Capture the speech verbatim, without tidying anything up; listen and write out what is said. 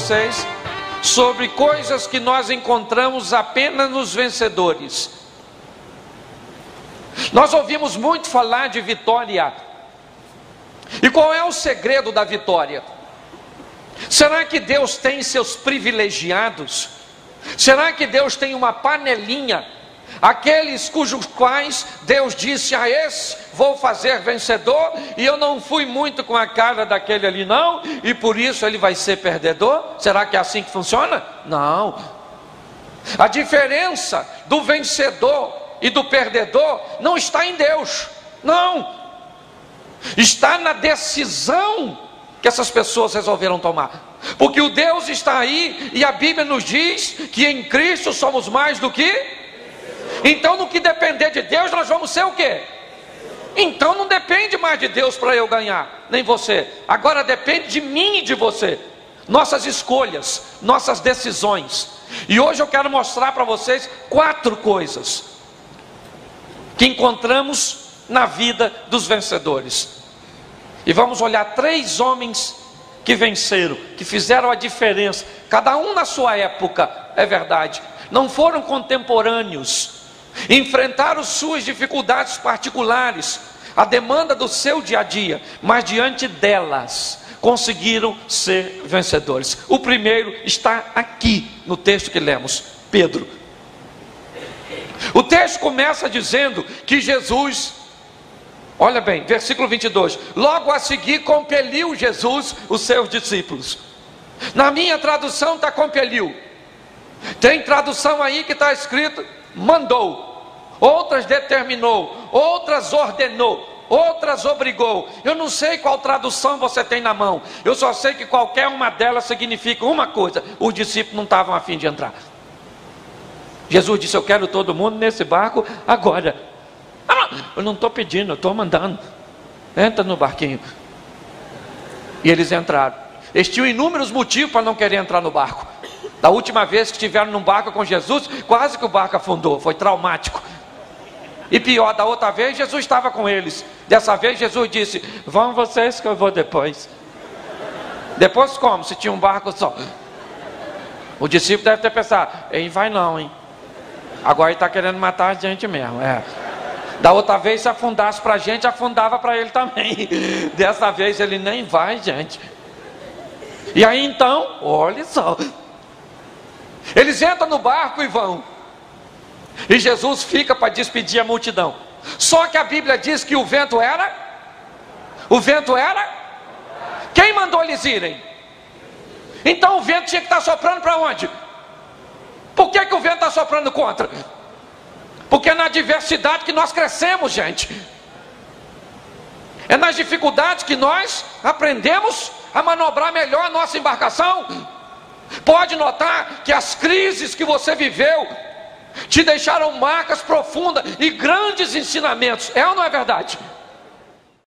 vocês sobre coisas que nós encontramos apenas nos vencedores. Nós ouvimos muito falar de vitória. E qual é o segredo da vitória? Será que Deus tem seus privilegiados? Será que Deus tem uma panelinha? Aqueles cujos quais Deus disse a esse, vou fazer vencedor, e eu não fui muito com a cara daquele ali não, e por isso ele vai ser perdedor? Será que é assim que funciona? Não. A diferença do vencedor e do perdedor não está em Deus, não. Está na decisão que essas pessoas resolveram tomar. Porque o Deus está aí, e a Bíblia nos diz que em Cristo somos mais do que... Então, no que depender de Deus, nós vamos ser o quê? Então não depende mais de Deus para eu ganhar, nem você. Agora depende de mim e de você. Nossas escolhas, nossas decisões. E hoje eu quero mostrar para vocês quatro coisas que encontramos na vida dos vencedores. E vamos olhar três homens que venceram, que fizeram a diferença, cada um na sua época, é verdade. Não foram contemporâneos, enfrentaram suas dificuldades particulares, a demanda do seu dia a dia, mas diante delas conseguiram ser vencedores. O primeiro está aqui no texto que lemos, Pedro. O texto começa dizendo que Jesus, olha bem, versículo vinte e dois, logo a seguir compeliu Jesus os seus discípulos. Na minha tradução está compeliu. Tem tradução aí que está escrito mandou, outras determinou, outras ordenou, outras obrigou. Eu não sei qual tradução você tem na mão, eu só sei que qualquer uma delas significa uma coisa: os discípulos não estavam a fim de entrar. Jesus disse: eu quero todo mundo nesse barco agora. Eu não estou pedindo, eu estou mandando. Entra no barquinho. E eles entraram. Eles tinham inúmeros motivos para não querer entrar no barco. Da última vez que estiveram num barco com Jesus, quase que o barco afundou, foi traumático. E pior, da outra vez Jesus estava com eles. Dessa vez Jesus disse: vão vocês que eu vou depois. Depois como? Se tinha um barco só. O discípulo deve ter pensado: ele vai não, hein? Agora ele está querendo matar a gente mesmo. É. Da outra vez, se afundasse para a gente, afundava para ele também. Dessa vez ele nem vai, gente. E aí então, olha só, eles entram no barco e vão. E Jesus fica para despedir a multidão. Só que a Bíblia diz que o vento era? O vento era? Quem mandou eles irem? Então o vento tinha que estar soprando para onde? Por que que o vento está soprando contra? Porque é na adversidade que nós crescemos, gente. É nas dificuldades que nós aprendemos a manobrar melhor a nossa embarcação. Pode notar que as crises que você viveu te deixaram marcas profundas e grandes ensinamentos. É ou não é verdade?